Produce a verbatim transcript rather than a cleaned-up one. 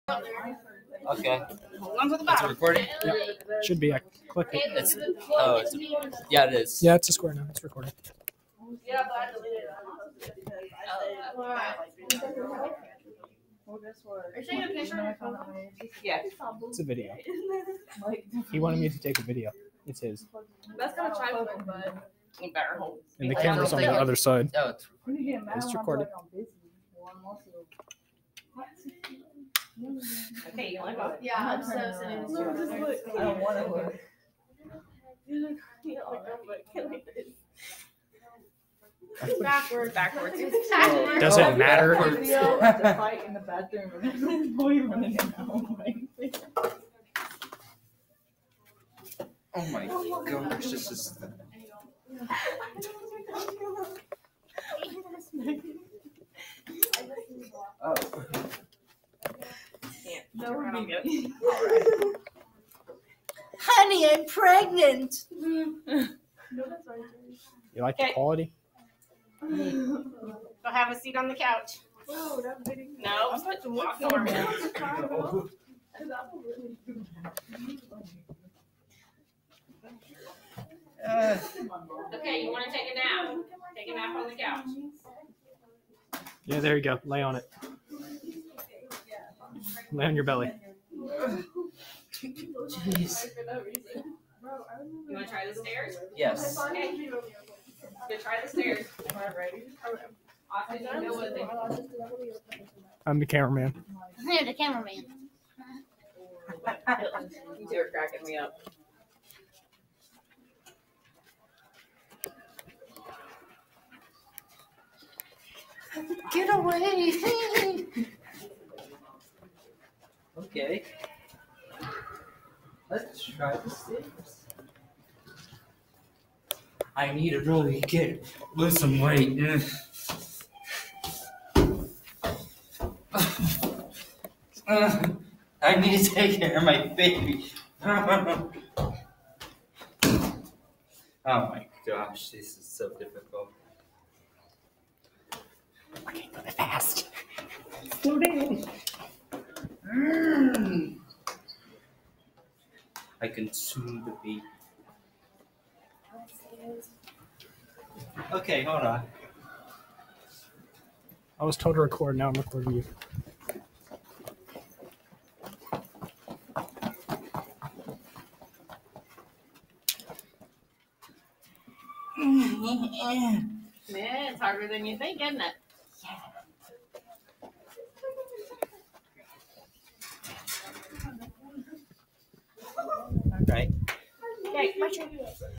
Okay. Hold on to the It's bottom. recording? Yep. Should be. I click it. It's, oh, it's, yeah, it is. Yeah, it's a square now. It's recording. Yeah, but I deleted it. Are you taking a picture? Yeah. It's a video. He wanted me to take a video. It's his. That's gonna try to win, but you better hold. And the I camera's don't on the think- other side. Oh, it's, It's recording. Okay, you wanna go? Yeah, I'm so sitting in this I don't want to look. Backward, backwards. Does it matter? Video of the fight in the bathroom and then the boy running in the hallway. oh my gosh, this is. Oh. No, we're gonna get Honey, I'm pregnant. You like the Okay. quality? Go have a seat on the couch. No, walk over here. Uh, Okay, you wanna take a nap? Take a nap on the couch. Yeah, there you go. Lay on it. Lay on your belly. Jeez. You wanna try the stairs? Yes. Okay. Go try the stairs. Austin, you go with it. I'm the cameraman. You're the cameraman. You two are cracking me up. Get away. Okay. Let's try the stairs. I need to really get lose some weight. Uh, I need to take care of my baby. Oh my gosh, this is so difficult. Okay, go fast. Slow down. Mm. I consume the baby. Okay, hold on. I was told to record. Now I'm recording you. Yeah, it's harder than you think, isn't it? All right. Okay, my turn.